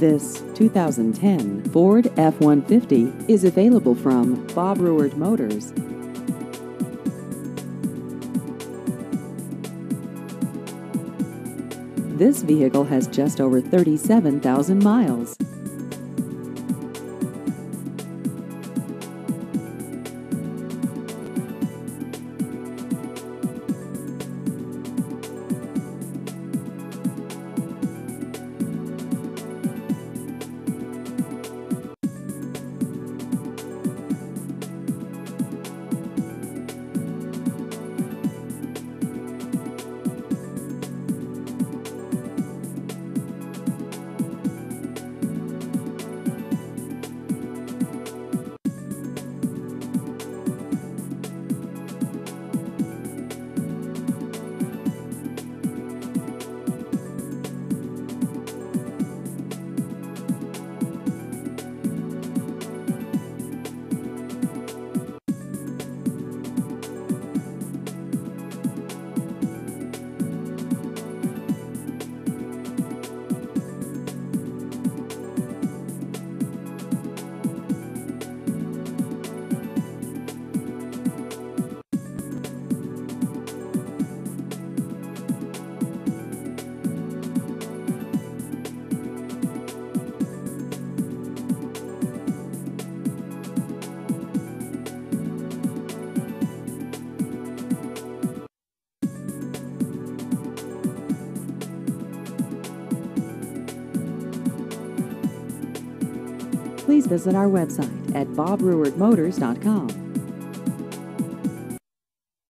This 2010 Ford F-150 is available from Bob Ruard Motors. This vehicle has just over 37,000 miles. Please visit our website at bobruardmotors.com.